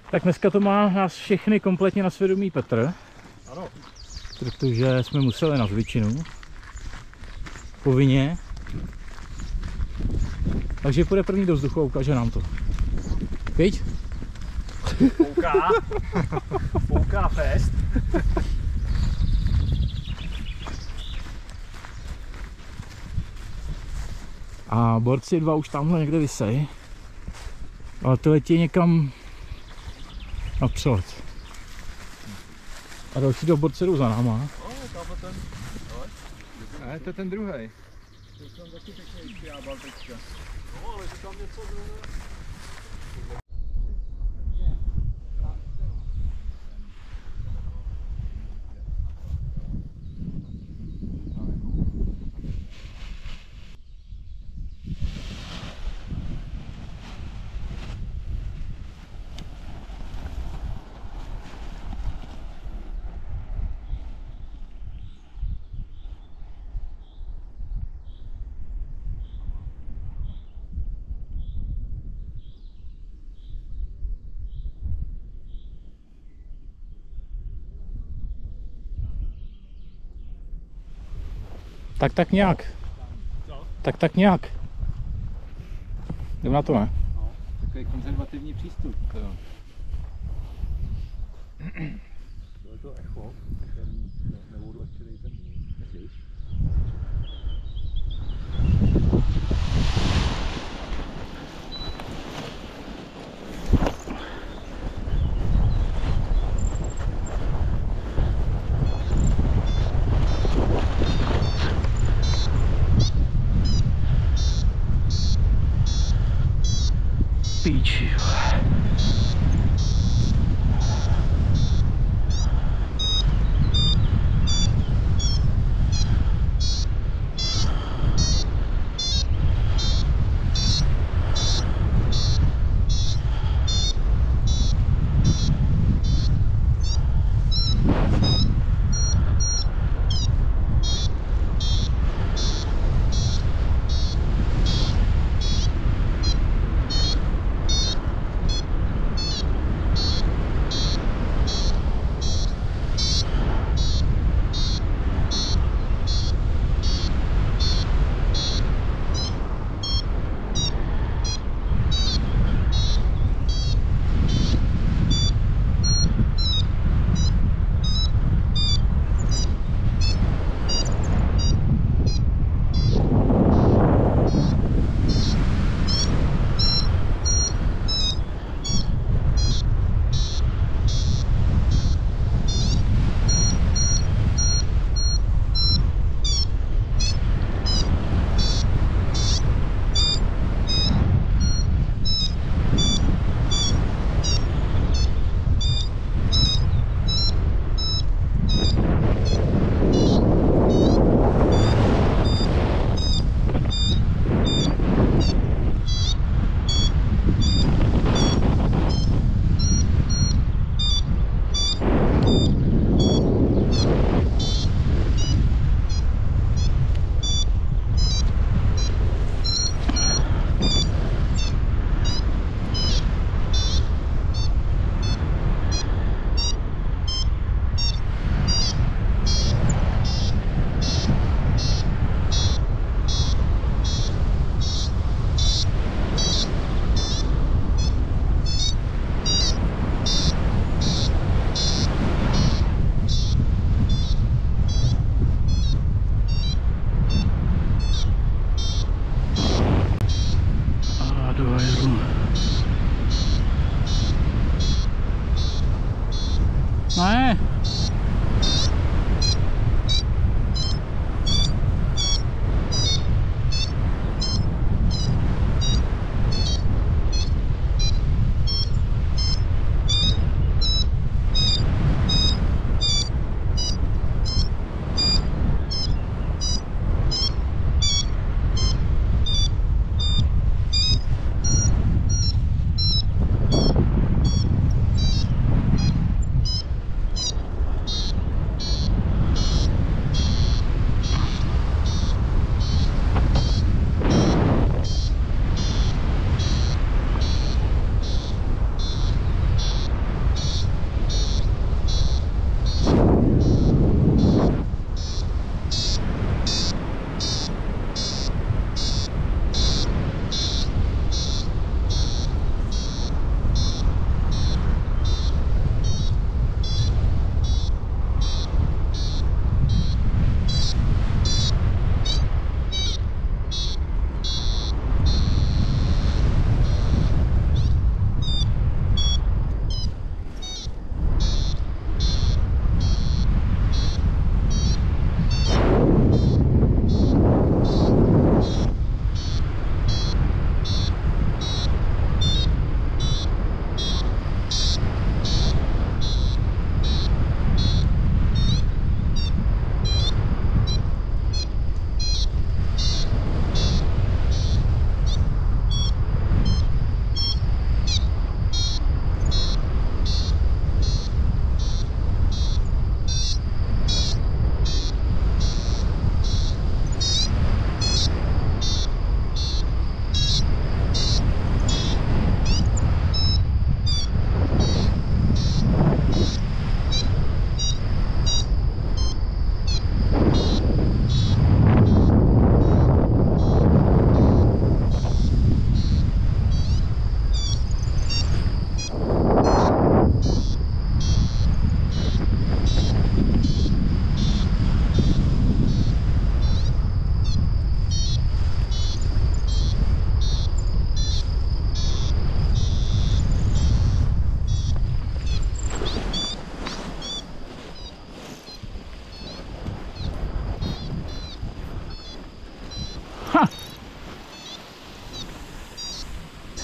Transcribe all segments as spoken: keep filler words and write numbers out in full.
Tak dneska to má nás všechny kompletně na svědomí Petr. Ano. Protože jsme museli na Zvyčinu. Povinně. Takže půjde první do vzduchu a ukáže nám to. Viď? Fouká. Fouká fest. A borci dva už tamhle někde visej. Ale to letí někam na přelet. A další dva borci jdou za náma. No, tam ten. Ne, to je ten druhý. To jsem taky pěkně vyšťábal teďka. No, ale říkám něco druhého. Tak tak nějak. Tak tak nějak. Jdem na to, ne? No, takový konzervativní přístup. To jo. To je to echo, ten neodlehčený ten myslíš? Píči.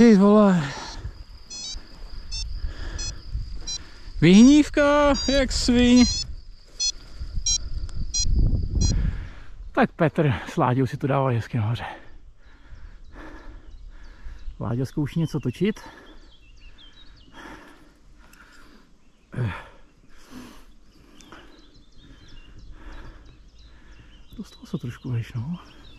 Ty vole. Vyhnívka, jak sviň. Tak Petr s Láďou si to dává hezky nahoře. Láďa zkouší něco točit. Dostal se trošku vejš, no.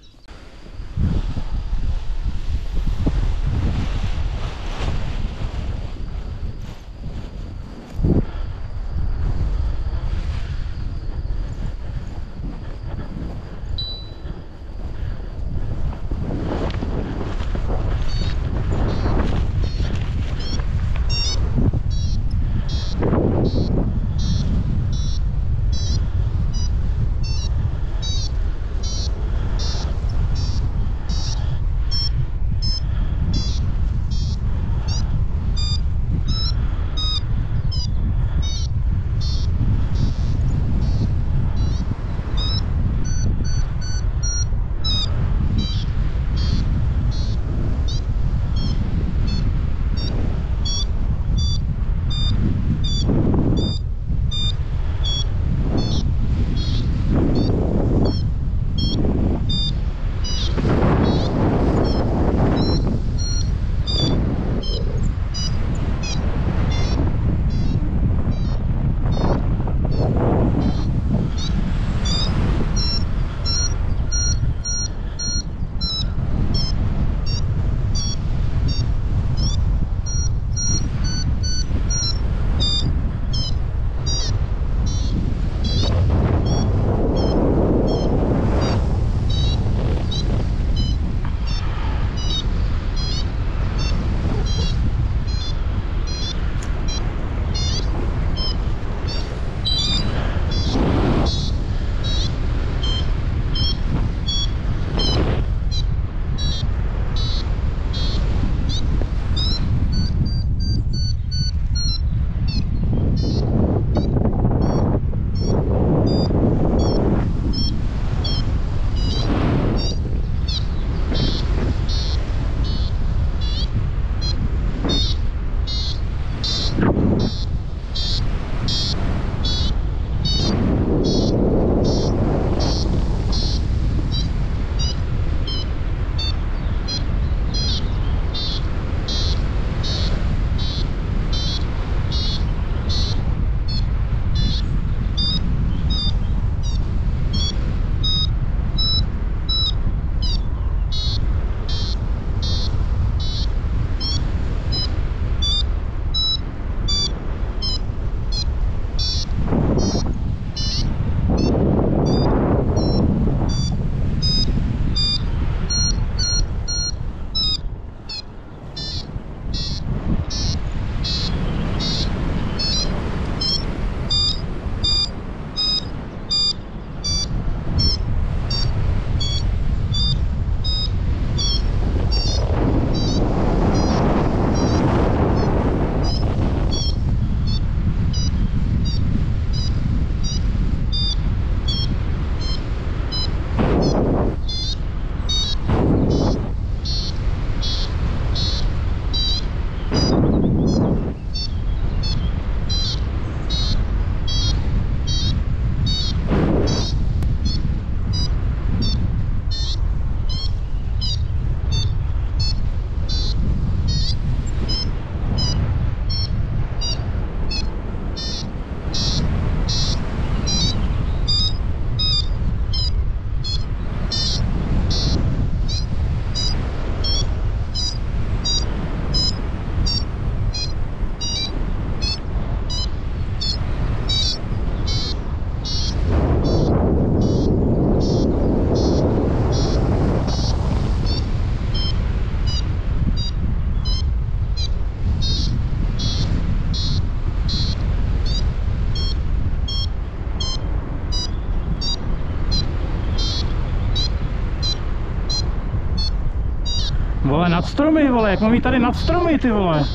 Vole, nad stromy, vole, jak mám jít tady nad stromy, ty vole.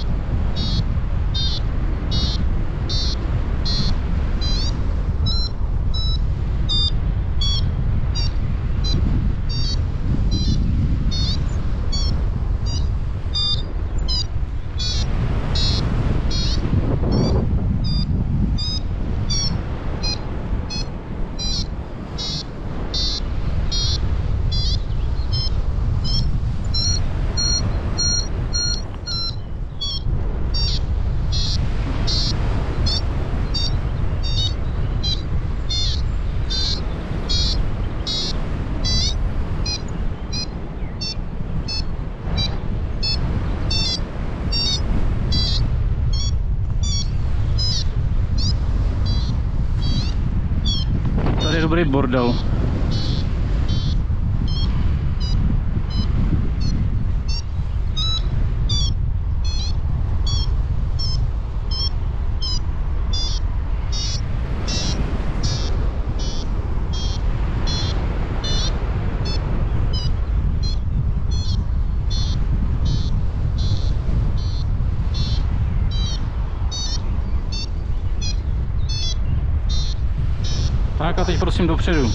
dobrý bordel. Tak a teď prosím dopředu.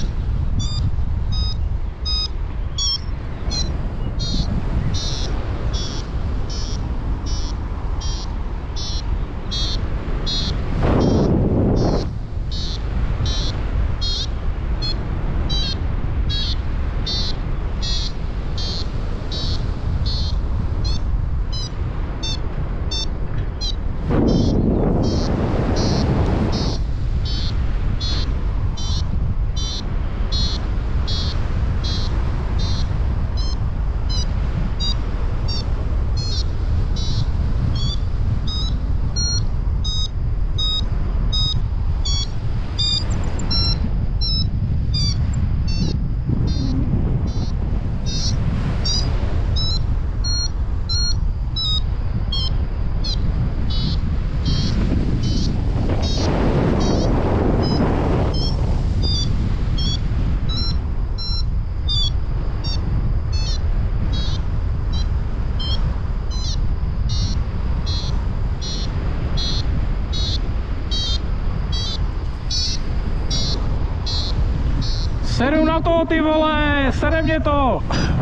Seru na to, ty vole, sere mě to!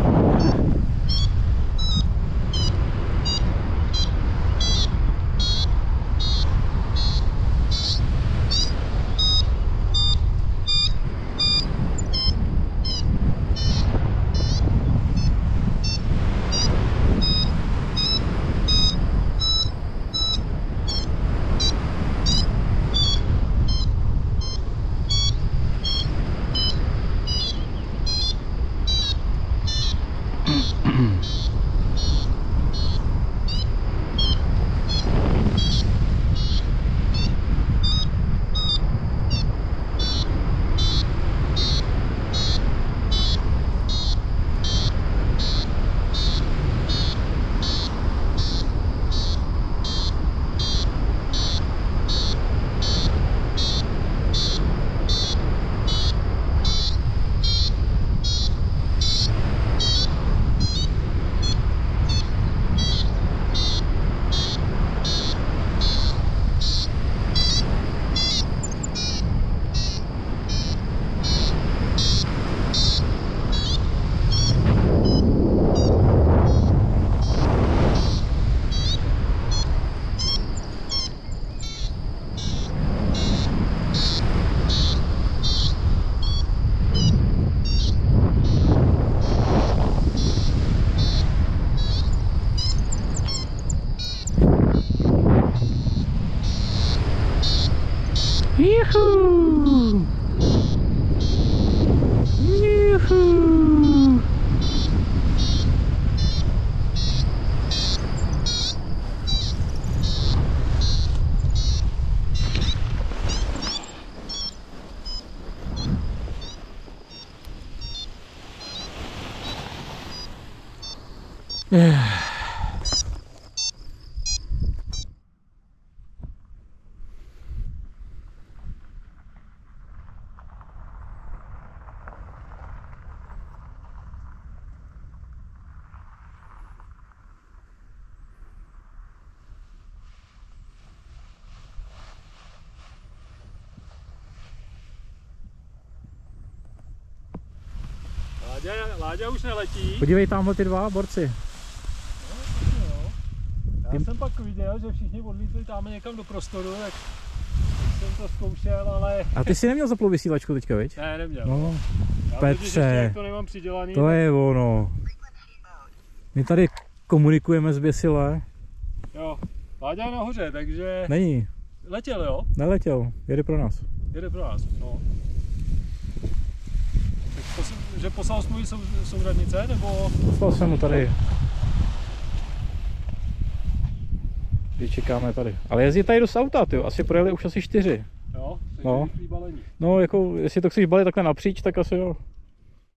Juhu! Juhu! Yeah. Láďa, Láďa už neletí. Podívej tamhle ty dva borci. No, jo. Já ty... jsem pak viděl, že všichni odlítli tam někam do prostoru, tak jsem to zkoušel, ale... A ty jsi neměl zaplou vysílačku teďka, viď? Ne, neměl. No, já Petře, to nemám přidělaný. to je ono. My tady komunikujeme zběsile. Jo, Láďa je nahoře, takže... Není. Letěl, jo? Neletěl, jede pro nás. Jede pro nás, no. Tak pos, že poslal svůj sou, souradnice, nebo... Poslal jsem mu tady. Když čekáme tady. Ale jezdí tady dost auta, tyjo. Asi projeli už asi čtyři. Jo, takže No. rychlý balení. No, jako, jestli to chceš balit takhle napříč, tak asi jo.